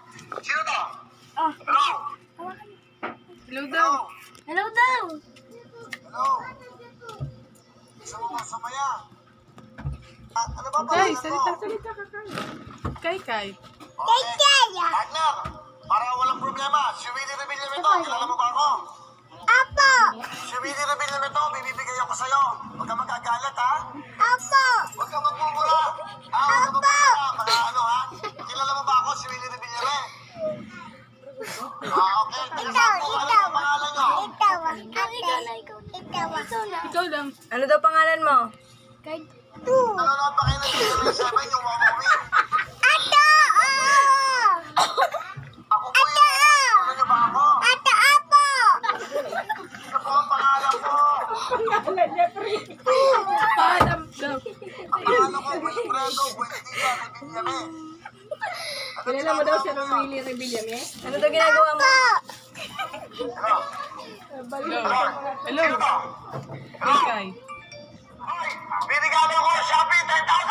Sino to? Oh. Hello? Hello daw. Hello daw. Hello? Gusto mo ba sumaya? Ano ba Kay, pangalan salita mo? ka kay. Kay. Okay. Partner, para walang problema, si Willie Rebillame ito. Kilala mo ba ako? Apo! Si Willie Rebillame ito, bibigay ako sa'yo. Huwag ka magagalit, ha? Apo! Huwag kang magmumura. Huwag kang magmumura. Mga ano, ha? Kilala mo ba ako, si Willie Rebillame? Okay. Ano ang pangalan nyo? Ikaw lang. Ano daw pangalan mo? Kay. Nanonood pa kayo ng TV7, yung Wawawin? Ato! Ako po yun. Ano nyo ba ako? Ato, Apo! Ano po ang pangalan mo? Paalam daw. Ang pangalan ko, Wilfredo Buendia Rebillame. Kilala mo daw si Willie Rebillame? Ano daw ginagawa mo? Hello? Hello. Sino to? Kay. Hoy! Binigalo ko, Shopee, 10,000!